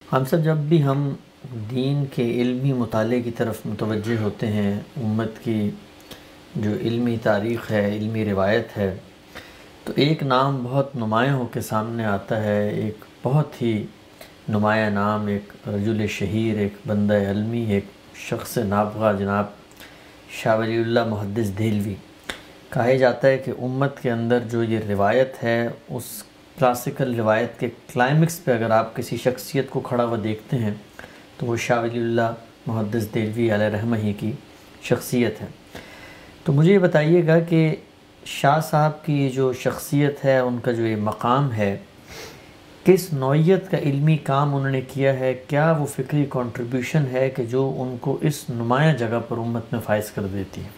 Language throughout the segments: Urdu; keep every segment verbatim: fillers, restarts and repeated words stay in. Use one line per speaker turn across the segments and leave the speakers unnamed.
ہم سب جب بھی ہم دین کے علمی مطالعے کی طرف متوجہ ہوتے ہیں، امت کی جو علمی تاریخ ہے، علمی روایت ہے، تو ایک نام بہت نمایاں ہو کے سامنے آتا ہے، ایک بہت ہی نمایاں نام، ایک رجل شہیر، ایک بندہ علمی، ایک شخص نابغہ، جناب شاہ ولی اللہ محدث دہلوی۔ کہا جاتا ہے کہ امت کے اندر جو یہ روایت ہے، اس کلاسیکل روایت کے کلائمیکس پہ اگر آپ کسی شخصیت کو کھڑا ہوا دیکھتے ہیں تو وہ شاہ ولی اللہ محدث دہلوی علیہ رحمہ ہی کی شخصیت ہے۔ تو مجھے یہ بتائیے گا کہ شاہ صاحب کی جو شخصیت ہے، ان کا جو یہ مقام ہے، کس نوعیت کا علمی کام انہوں نے کیا ہے، کیا وہ فکری کنٹریبیوشن ہے کہ جو ان کو اس نمایاں جگہ پر امت میں فائز کر دیتی ہے؟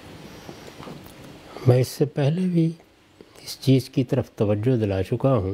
میں اس سے پہلے بھی اس چیز کی طرف توجہ دلا چکا ہوں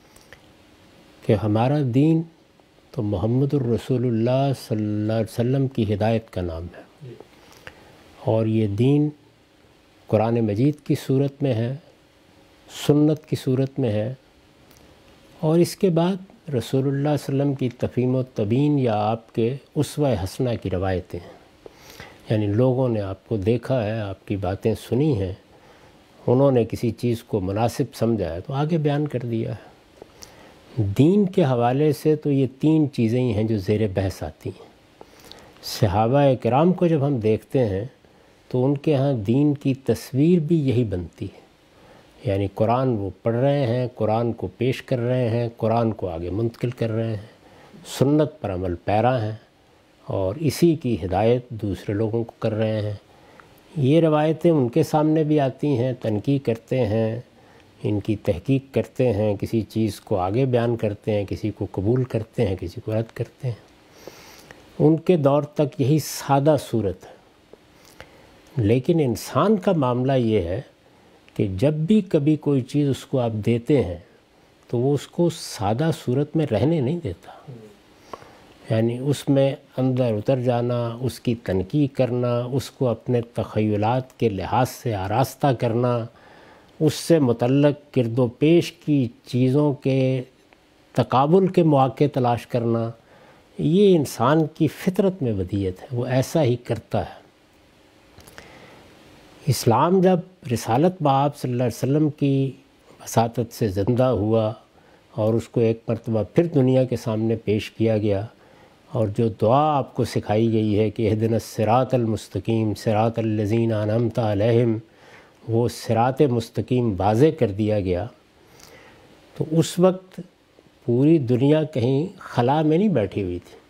کہ ہمارا دین تو محمد الرسول اللہ صلی اللہ علیہ وسلم کی ہدایت کا نام ہے، اور یہ دین قرآن مجید کی صورت میں ہے، سنت کی صورت میں ہے، اور اس کے بعد رسول اللہ صلی اللہ علیہ وسلم کی تفہیم و تبیین یا آپ کے اسوہ حسنہ کی روایتیں ہیں۔ یعنی لوگوں نے آپ کو دیکھا ہے، آپ کی باتیں سنی ہیں، انہوں نے کسی چیز کو مناسب سمجھا ہے تو آگے بیان کر دیا ہے۔ دین کے حوالے سے تو یہ تین چیزیں ہی ہیں جو زیر بحث آتی ہیں۔ صحابہ کرام کو جب ہم دیکھتے ہیں تو ان کے ہاں دین کی تصویر بھی یہی بنتی ہے، یعنی قرآن وہ پڑھ رہے ہیں، قرآن کو پیش کر رہے ہیں، قرآن کو آگے منتقل کر رہے ہیں، سنت پر عمل پیرا ہیں، اور اسی کی ہدایت دوسرے لوگوں کو کر رہے ہیں۔ یہ روایتیں ان کے سامنے بھی آتی ہیں، تنقید کرتے ہیں، ان کی تحقیق کرتے ہیں، کسی چیز کو آگے بیان کرتے ہیں، کسی کو قبول کرتے ہیں، کسی کو رد کرتے ہیں۔ ان کے دور تک یہی سادہ صورت ہے، لیکن انسان کا معاملہ یہ ہے کہ جب بھی کبھی کوئی چیز اس کو آپ دیتے ہیں تو وہ اس کو سادہ صورت میں رہنے نہیں دیتا، یعنی اس میں اندر اتر جانا، اس کی تنقید کرنا، اس کو اپنے تخیلات کے لحاظ سے آراستہ کرنا، اس سے متعلق گرد و پیش کی چیزوں کے تقابل کے مواقع تلاش کرنا، یہ انسان کی فطرت میں ودیعت ہے، وہ ایسا ہی کرتا ہے۔ اسلام جب رسالت بآب صلی اللہ علیہ وسلم کی وساطت سے زندہ ہوا اور اس کو ایک مرتبہ پھر دنیا کے سامنے پیش کیا گیا، اور جو دعا آپ کو سکھائی گئی ہے کہ اہدنا الصراط المستقیم صراط الذین انعمت علیہم، وہ صراط مستقیم واضح کر دیا گیا، تو اس وقت پوری دنیا کہیں خلا میں نہیں بیٹھی ہوئی تھی۔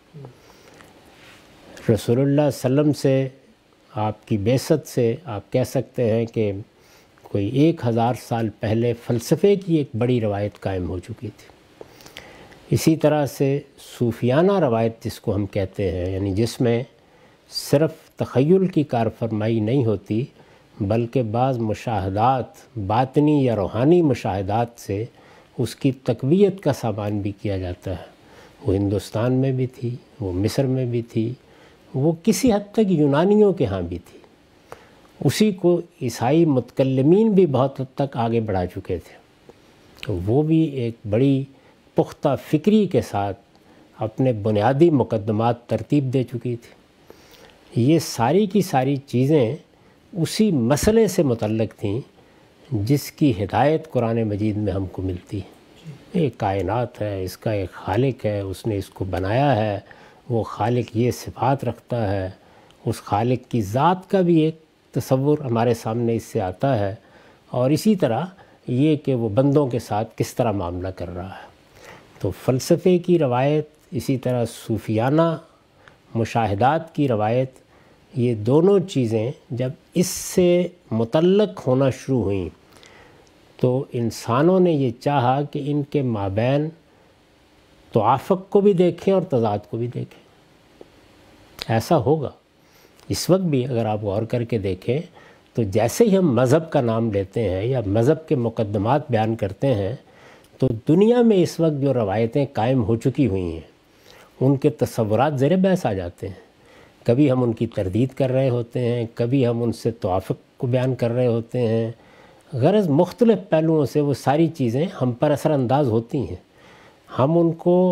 رسول اللہ صلی اللہ علیہ وسلم سے، آپ کی بعثت سے آپ کہہ سکتے ہیں کہ کوئی ایک ہزار سال پہلے فلسفے کی ایک بڑی روایت قائم ہو چکی تھی۔ اسی طرح سے صوفیانہ روایت جس کو ہم کہتے ہیں، یعنی جس میں صرف تخیل کی کار فرمائی نہیں ہوتی بلکہ بعض مشاہدات، باطنی یا روحانی مشاہدات سے اس کی تقویت کا سامان بھی کیا جاتا ہے، وہ ہندوستان میں بھی تھی، وہ مصر میں بھی تھی، وہ کسی حد تک یونانیوں کے ہاں بھی تھی، اسی کو عیسائی متکلمین بھی بہت حد تک آگے بڑھا چکے تھے، تو وہ بھی ایک بڑی پختہ فکری کے ساتھ اپنے بنیادی مقدمات ترتیب دے چکی تھی۔ یہ ساری کی ساری چیزیں اسی مسئلے سے متعلق تھیں جس کی ہدایت قرآن مجید میں ہم کو ملتی ہے۔ ایک کائنات ہے، اس کا ایک خالق ہے، اس نے اس کو بنایا ہے، وہ خالق یہ صفات رکھتا ہے، اس خالق کی ذات کا بھی ایک تصور ہمارے سامنے اس سے آتا ہے، اور اسی طرح یہ کہ وہ بندوں کے ساتھ کس طرح معاملہ کر رہا ہے۔ تو فلسفے کی روایت، اسی طرح صوفیانہ مشاہدات کی روایت، یہ دونوں چیزیں جب اس سے متعلق ہونا شروع ہوئیں تو انسانوں نے یہ چاہا کہ ان کے مابین توافق کو بھی دیکھیں اور تضاد کو بھی دیکھیں۔ ایسا ہوگا اس وقت بھی، اگر آپ غور کر کے دیکھیں تو جیسے ہی ہم مذہب کا نام لیتے ہیں یا مذہب کے مقدمات بیان کرتے ہیں تو دنیا میں اس وقت جو روایتیں قائم ہو چکی ہوئی ہیں ان کے تصورات زیر بحث آ جاتے ہیں۔ کبھی ہم ان کی تردید کر رہے ہوتے ہیں، کبھی ہم ان سے توافق کو بیان کر رہے ہوتے ہیں، غرض مختلف پہلوؤں سے وہ ساری چیزیں ہم پر اثر انداز ہوتی ہیں، ہم ان کو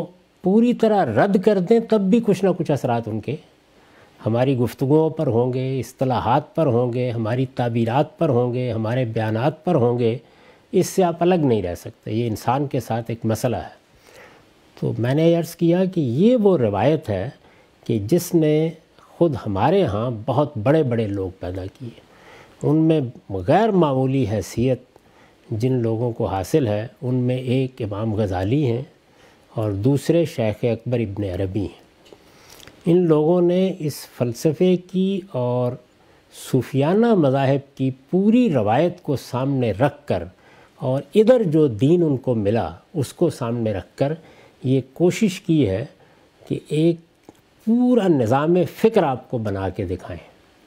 پوری طرح رد کر دیں تب بھی کچھ نہ کچھ اثرات ان کے ہماری گفتگوؤں پر ہوں گے، اصطلاحات پر ہوں گے، ہماری تعبیرات پر ہوں گے، ہمارے بیانات پر ہوں گے. اس سے آپ الگ نہیں رہ سکتے. یہ انسان کے ساتھ ایک مسئلہ ہے. تو میں نے عرض کیا کہ یہ وہ روایت ہے کہ جس نے خود ہمارے ہاں بہت بڑے بڑے لوگ پیدا کیے. ان میں غیر معمولی حیثیت جن لوگوں کو حاصل ہے ان میں ایک امام غزالی ہیں اور دوسرے شیخ اکبر ابن عربی ہیں. ان لوگوں نے اس فلسفے کی اور صوفیانہ مذاہب کی پوری روایت کو سامنے رکھ کر اور ادھر جو دین ان کو ملا اس کو سامنے رکھ کر یہ کوشش کی ہے کہ ایک پورا نظام فکر آپ کو بنا کے دکھائیں.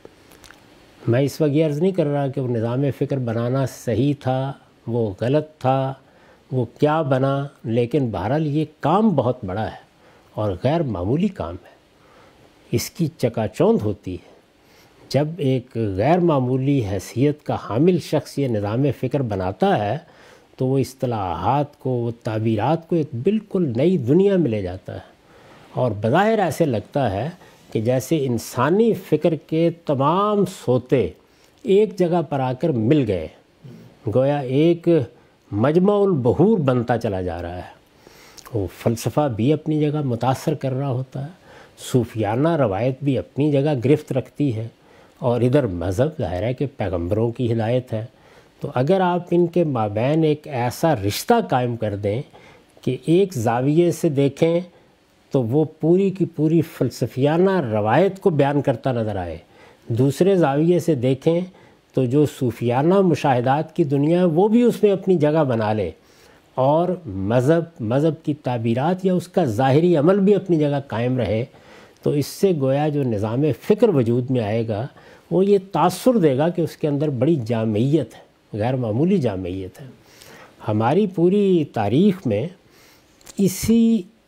میں اس وقت یہ عرض نہیں کر رہا کہ وہ نظام فکر بنانا صحیح تھا، وہ غلط تھا، وہ کیا بنا، لیکن بہرحال یہ کام بہت بڑا ہے اور غیر معمولی کام ہے. اس کی چکا چوند ہوتی ہے جب ایک غیر معمولی حیثیت کا حامل شخص یہ نظام فکر بناتا ہے تو وہ اصطلاحات کو، وہ تعبیرات کو ایک بالکل نئی دنیا میں لے جاتا ہے اور بظاہر ایسے لگتا ہے کہ جیسے انسانی فکر کے تمام سوتے ایک جگہ پر آ کر مل گئے، گویا ایک مجمع البحور بنتا چلا جا رہا ہے. وہ فلسفہ بھی اپنی جگہ متاثر کر رہا ہوتا ہے، صوفیانہ روایت بھی اپنی جگہ گرفت رکھتی ہے، اور ادھر مذہب ظاہر ہے کہ پیغمبروں کی ہدایت ہے. تو اگر آپ ان کے مابین ایک ایسا رشتہ قائم کر دیں کہ ایک زاویے سے دیکھیں تو وہ پوری کی پوری فلسفیانہ روایت کو بیان کرتا نظر آئے، دوسرے زاویے سے دیکھیں تو جو صوفیانہ مشاہدات کی دنیا ہے وہ بھی اس میں اپنی جگہ بنا لے، اور مذہب مذہب کی تعبیرات یا اس کا ظاہری عمل بھی اپنی جگہ قائم رہے، تو اس سے گویا جو نظام فکر وجود میں آئے گا وہ یہ تاثر دے گا کہ اس کے اندر بڑی جامعیت ہے، غیر معمولی جامعیت ہے. ہماری پوری تاریخ میں اسی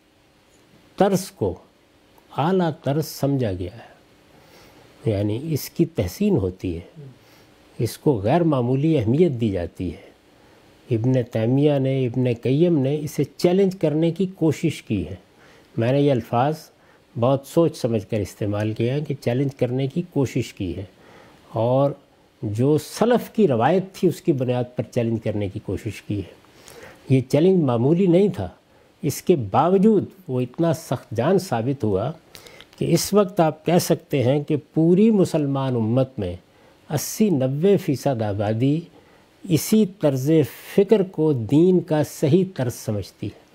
طرز کو اعلیٰ طرز سمجھا گیا ہے، یعنی اس کی تحسین ہوتی ہے، اس کو غیر معمولی اہمیت دی جاتی ہے. ابن تیمیہ نے، ابن قیم نے اسے چیلنج کرنے کی کوشش کی ہے. میں نے یہ الفاظ بہت سوچ سمجھ کر استعمال کیا ہے کہ چیلنج کرنے کی کوشش کی ہے، اور جو سلف کی روایت تھی اس کی بنیاد پر چیلنج کرنے کی کوشش کی ہے. یہ چیلنج معمولی نہیں تھا، اس کے باوجود وہ اتنا سخت جان ثابت ہوا کہ اس وقت آپ کہہ سکتے ہیں کہ پوری مسلمان امت میں اسی نوے فیصد آبادی اسی طرز فکر کو دین کا صحیح طرز سمجھتی ہے.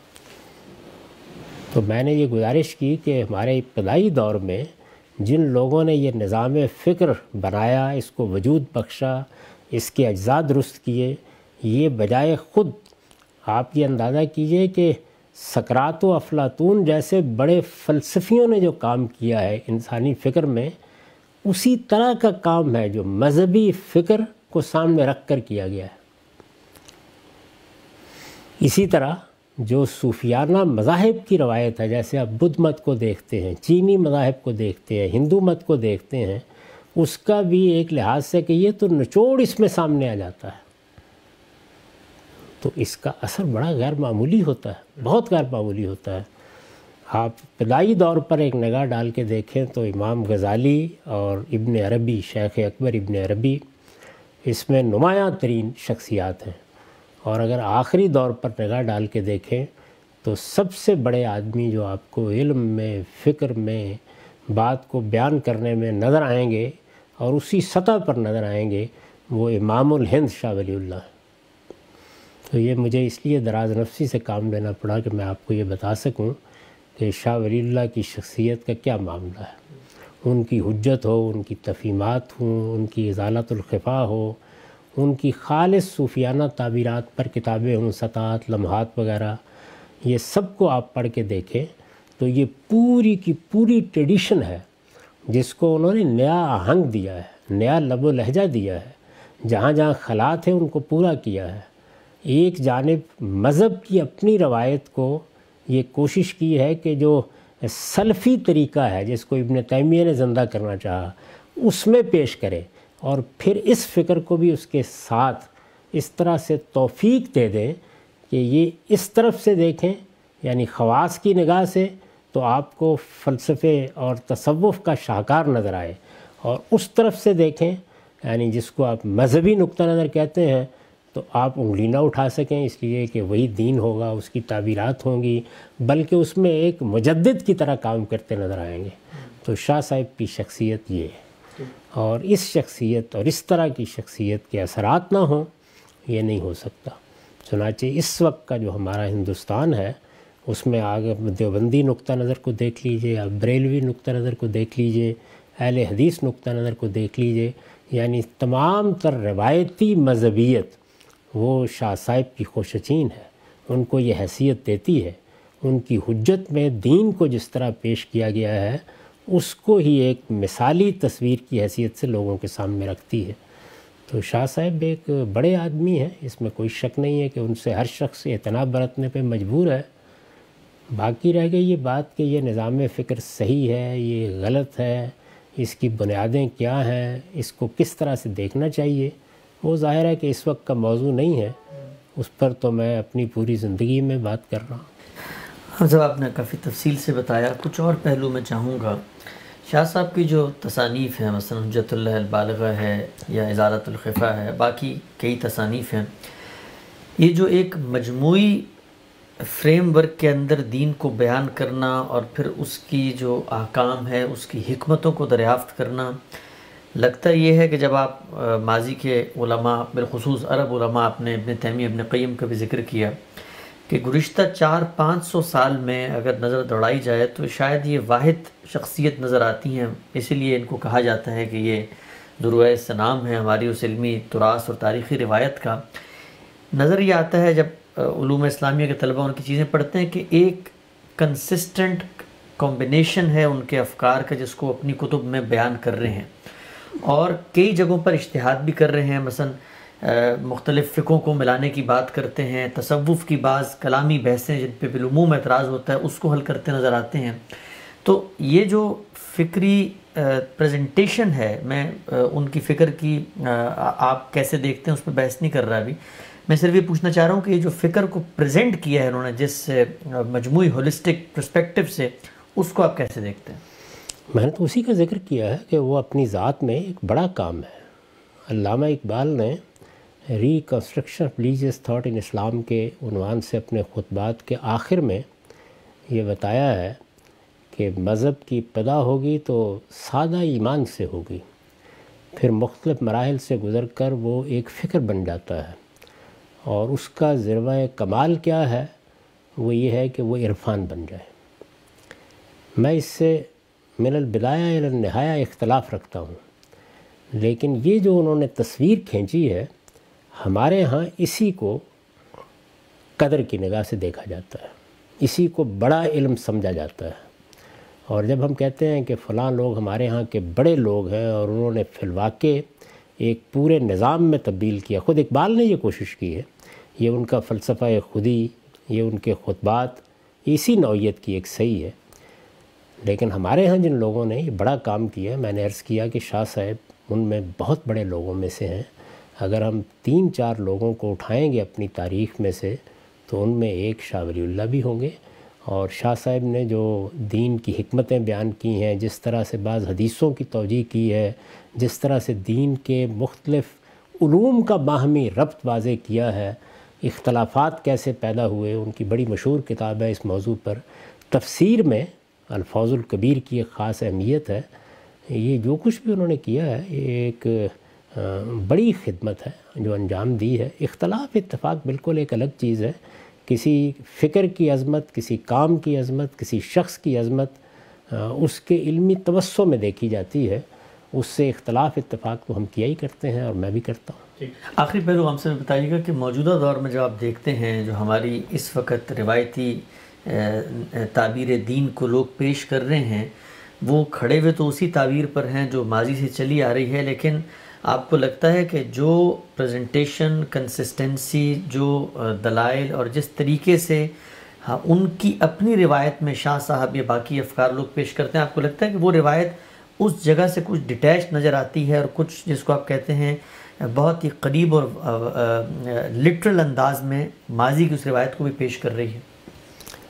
تو میں نے یہ گزارش کی کہ ہمارے ابتدائی دور میں جن لوگوں نے یہ نظام فکر بنایا، اس کو وجود بخشا، اس کے اجزاء درست کیے، یہ بجائے خود آپ یہ اندازہ کیجئے کہ سقراط و افلاطون جیسے بڑے فلسفیوں نے جو کام کیا ہے انسانی فکر میں، اسی طرح کا کام ہے جو مذہبی فکر کو سامنے رکھ کر کیا گیا ہے. اسی طرح جو صوفیانہ مذاہب کی روایت ہے، جیسے آپ بدھ مت کو دیکھتے ہیں، چینی مذاہب کو دیکھتے ہیں، ہندو مت کو دیکھتے ہیں، اس کا بھی ایک لحاظ سے کہ یہ تو نچوڑ اس میں سامنے آ جاتا ہے، تو اس کا اثر بڑا غیر معمولی ہوتا ہے، بہت غیر معمولی ہوتا ہے. آپ ابتدائی دور پر ایک نگاہ ڈال کے دیکھیں تو امام غزالی اور ابن عربی، شیخ اکبر ابن عربی، اس میں نمایاں ترین شخصیات ہیں. اور اگر آخری دور پر نگاہ ڈال کے دیکھیں تو سب سے بڑے آدمی جو آپ کو علم میں، فکر میں، بات کو بیان کرنے میں نظر آئیں گے اور اسی سطح پر نظر آئیں گے، وہ امام الہند شاہ ولی اللہ ہیں. تو یہ مجھے اس لیے دراز نفسی سے کام لینا پڑا کہ میں آپ کو یہ بتا سکوں کہ شاہ ولی اللہ کی شخصیت کا کیا معاملہ ہے. ان کی حجت ہو، ان کی تفہیمات ہوں، ان کی ازالۃ الخفا ہو، ان کی خالص صوفیانہ تعبیرات پر کتابیں ہوں، سطاعت، لمحات وغیرہ، یہ سب کو آپ پڑھ کے دیکھیں تو یہ پوری کی پوری ٹریڈیشن ہے جس کو انہوں نے نیا آہنگ دیا ہے، نیا لب و لہجہ دیا ہے، جہاں جہاں خلات ہیں ان کو پورا کیا ہے. ایک جانب مذہب کی اپنی روایت کو یہ کوشش کی ہے کہ جو سلفی طریقہ ہے جس کو ابن تیمیہ نے زندہ کرنا چاہا اس میں پیش کرے، اور پھر اس فکر کو بھی اس کے ساتھ اس طرح سے توفیق دے دیں کہ یہ اس طرف سے دیکھیں یعنی خواص کی نگاہ سے تو آپ کو فلسفے اور تصوف کا شاہکار نظر آئے، اور اس طرف سے دیکھیں یعنی جس کو آپ مذہبی نقطہ نظر کہتے ہیں تو آپ انگلی نہ اٹھا سکیں، اس لیے کہ وہی دین ہوگا، اس کی تعبیرات ہوں گی، بلکہ اس میں ایک مجدد کی طرح کام کرتے نظر آئیں گے۔ تو شاہ صاحب کی شخصیت یہ ہے، اور اس شخصیت اور اس طرح کی شخصیت کے اثرات نہ ہوں یہ نہیں ہو سکتا۔ چنانچہ اس وقت کا جو ہمارا ہندوستان ہے اس میں آگے دیوبندی نقطہ نظر کو دیکھ لیجئے، آپ بریلوی نقطہ نظر کو دیکھ لیجئے، اہل حدیث نقطہ نظر کو دیکھ لیجئے، یعنی تمام تر روایتی مذہبیت وہ شاہ صاحب کی خوشچین ہے، ان کو یہ حیثیت دیتی ہے، ان کی حجت میں دین کو جس طرح پیش کیا گیا ہے اس کو ہی ایک مثالی تصویر کی حیثیت سے لوگوں کے سامنے رکھتی ہے۔ تو شاہ صاحب ایک بڑے آدمی ہیں، اس میں کوئی شک نہیں ہے کہ ان سے ہر شخص اعتناء برتنے پہ مجبور ہے۔ باقی رہ گئی یہ بات کہ یہ نظام فکر صحیح ہے، یہ غلط ہے، اس کی بنیادیں کیا ہیں، اس کو کس طرح سے دیکھنا چاہیے، وہ ظاہر ہے کہ اس وقت کا موضوع نہیں ہے، اس پر تو میں اپنی پوری زندگی میں بات کر رہا ہوں۔
ہاں صاحب، آپ نے کافی تفصیل سے بتایا۔ کچھ اور پہلو میں چاہوں گا، شاہ صاحب کی جو تصانیف ہیں، مثلا حجت اللہ البالغہ ہے یا ازالۃ الخفا ہے، باقی کئی تصانیف ہیں، یہ جو ایک مجموعی فریم ورک کے اندر دین کو بیان کرنا اور پھر اس کی جو احکام ہے اس کی حکمتوں کو دریافت کرنا، لگتا یہ ہے کہ جب آپ ماضی کے علماء بالخصوص عرب علماء، اپنے ابن تیمیہ ابن قیم کا بھی ذکر کیا کہ گزشتہ چار پانچ سو سال میں اگر نظر دوڑائی جائے تو شاید یہ واحد شخصیت نظر آتی ہیں، اسی لیے ان کو کہا جاتا ہے کہ یہ ذروۂ سنام ہے ہماری اس علمی تراث اور تاریخی روایت کا۔ نظر یہ آتا ہے جب علوم اسلامیہ کے طلبہ ان کی چیزیں پڑھتے ہیں کہ ایک کنسسٹنٹ کمبینیشن ہے ان کے افکار کا جس کو اپنی کتب میں بیان کر رہے ہیں، اور کئی جگہوں پر اجتہاد بھی کر رہے ہیں، مثلا مختلف فقہوں کو ملانے کی بات کرتے ہیں، تصوف کی بعض کلامی بحثیں جن پہ بالعموم اعتراض ہوتا ہے اس کو حل کرتے نظر آتے ہیں۔ تو یہ جو فکری پریزنٹیشن ہے، میں ان کی فکر کی آپ کیسے دیکھتے ہیں اس پہ بحث نہیں کر رہا ابھی، میں صرف یہ پوچھنا چاہ رہا ہوں کہ یہ جو فکر کو پریزنٹ کیا ہے انہوں نے جس مجموعی ہولسٹک پرسپیکٹیو سے، اس کو آپ کیسے دیکھتے ہیں؟
میں نے تو اسی کا ذکر کیا ہے کہ وہ اپنی ذات میں ایک بڑا کام ہے۔ علامہ اقبال نے reconstruction of religious thought in Islam کے عنوان سے اپنے خطبات کے آخر میں یہ بتایا ہے کہ مذہب کی ابتدا ہوگی تو سادہ ایمان سے ہوگی، پھر مختلف مراحل سے گزر کر وہ ایک فکر بن جاتا ہے، اور اس کا ذروہ کمال کیا ہے، وہ یہ ہے کہ وہ عرفان بن جائے۔ میں اس سے من البدایہ الی النہایہ اختلاف رکھتا ہوں، لیکن یہ جو انہوں نے تصویر کھینچی ہے ہمارے ہاں اسی کو قدر کی نگاہ سے دیکھا جاتا ہے، اسی کو بڑا علم سمجھا جاتا ہے، اور جب ہم کہتے ہیں کہ فلاں لوگ ہمارے ہاں کے بڑے لوگ ہیں اور انہوں نے فی الواقع ایک پورے نظام میں تبدیل کیا، خود اقبال نے یہ کوشش کی ہے، یہ ان کا فلسفہ خودی، یہ ان کے خطبات اسی نوعیت کی ایک صحیح ہے، لیکن ہمارے ہاں جن لوگوں نے یہ بڑا کام کیا، میں نے عرض کیا کہ شاہ صاحب ان میں بہت بڑے لوگوں میں سے ہیں۔ اگر ہم تین چار لوگوں کو اٹھائیں گے اپنی تاریخ میں سے تو ان میں ایک شاہ ولی اللہ بھی ہوں گے، اور شاہ صاحب نے جو دین کی حکمتیں بیان کی ہیں، جس طرح سے بعض حدیثوں کی توجیہ کی ہے، جس طرح سے دین کے مختلف علوم کا باہمی ربط واضح کیا ہے، اختلافات کیسے پیدا ہوئے، ان کی بڑی مشہور کتاب ہے اس موضوع پر۔ تفسیر میں الفاظ الکبیر کی ایک خاص اہمیت ہے۔ یہ جو کچھ بھی انہوں نے کیا ہے یہ ایک بڑی خدمت ہے جو انجام دی ہے۔ اختلاف اتفاق بالکل ایک الگ چیز ہے، کسی فکر کی عظمت، کسی کام کی عظمت، کسی شخص کی عظمت اس کے علمی توسع میں دیکھی جاتی ہے، اس سے اختلاف اتفاق تو ہم کیا ہی کرتے ہیں اور میں بھی کرتا ہوں۔
آخری پہلو ہم سے بتائیے گا کہ موجودہ دور میں جو آپ دیکھتے ہیں، جو ہماری اس وقت روایتی تعبیر دین کو لوگ پیش کر رہے ہیں، وہ کھڑے ہوئے تو اسی تعبیر پر ہیں جو ماضی سے چلی آ رہی ہے، لیکن آپ کو لگتا ہے کہ جو پریزنٹیشن، کنسسٹنسی، جو دلائل اور جس طریقے سے ہاں ان کی اپنی روایت میں شاہ صاحب یا باقی افکار لوگ پیش کرتے ہیں، آپ کو لگتا ہے کہ وہ روایت اس جگہ سے کچھ ڈیٹیچ نظر آتی ہے اور کچھ جس کو آپ کہتے ہیں بہت ہی قریب اور لٹرل انداز میں ماضی کی اس روایت کو بھی پیش کر رہی ہے؟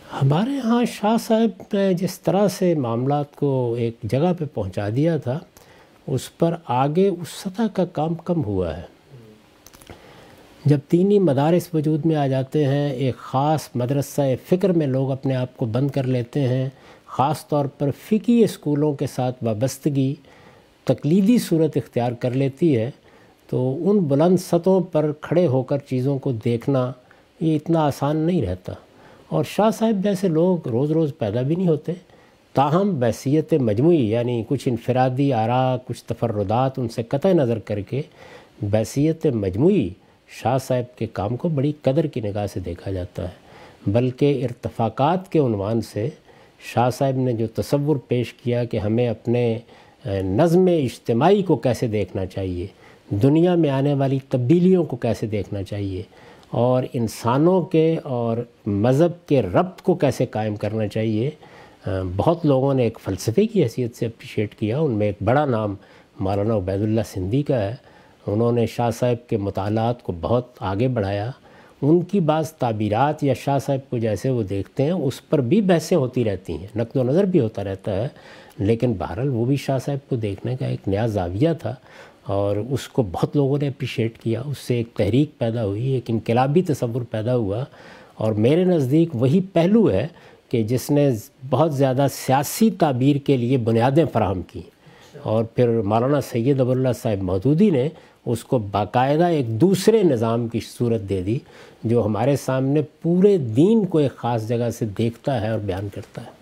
ہمارے ہاں شاہ صاحب نے جس طرح سے معاملات کو ایک جگہ پہ پہنچا دیا تھا، اس پر آگے اس سطح کا کام کم ہوا ہے۔ جب دینی مدارس وجود میں آ جاتے ہیں، ایک خاص مدرسہ فکر میں لوگ اپنے آپ کو بند کر لیتے ہیں، خاص طور پر فقہی اسکولوں کے ساتھ وابستگی تقلیدی صورت اختیار کر لیتی ہے، تو ان بلند سطحوں پر کھڑے ہو کر چیزوں کو دیکھنا یہ اتنا آسان نہیں رہتا۔ اور شاہ صاحب جیسے لوگ روز روز پیدا بھی نہیں ہوتے، تاہم بحیثیت مجموعی، یعنی کچھ انفرادی آراء، کچھ تفردات ان سے قطع نظر کر کے بحیثیت مجموعی شاہ صاحب کے کام کو بڑی قدر کی نگاہ سے دیکھا جاتا ہے۔ بلکہ ارتفاقات کے عنوان سے شاہ صاحب نے جو تصور پیش کیا کہ ہمیں اپنے نظم اجتماعی کو کیسے دیکھنا چاہیے، دنیا میں آنے والی تبدیلیوں کو کیسے دیکھنا چاہیے، اور انسانوں کے اور مذہب کے ربط کو کیسے قائم کرنا چاہیے، بہت لوگوں نے ایک فلسفے کی حیثیت سے اپریشیٹ کیا۔ ان میں ایک بڑا نام مولانا عبید اللہ سندھی کا ہے۔ انہوں نے شاہ صاحب کے مطالعات کو بہت آگے بڑھایا۔ ان کی بعض تعبیرات یا شاہ صاحب کو جیسے وہ دیکھتے ہیں اس پر بھی بحثیں ہوتی رہتی ہیں، نقد و نظر بھی ہوتا رہتا ہے، لیکن بہرحال وہ بھی شاہ صاحب کو دیکھنے کا ایک نیا زاویہ تھا، اور اس کو بہت لوگوں نے اپریشیٹ کیا۔ اس سے ایک تحریک پیدا ہوئی، ایک انقلابی تصور پیدا ہوا، اور میرے نزدیک وہی پہلو ہے کہ جس نے بہت زیادہ سیاسی تعبیر کے لیے بنیادیں فراہم کی، اور پھر مولانا سید ابو اللہ صاحب مودودی نے اس کو باقاعدہ ایک دوسرے نظام کی صورت دے دی، جو ہمارے سامنے پورے دین کو ایک خاص جگہ سے دیکھتا ہے اور بیان کرتا ہے۔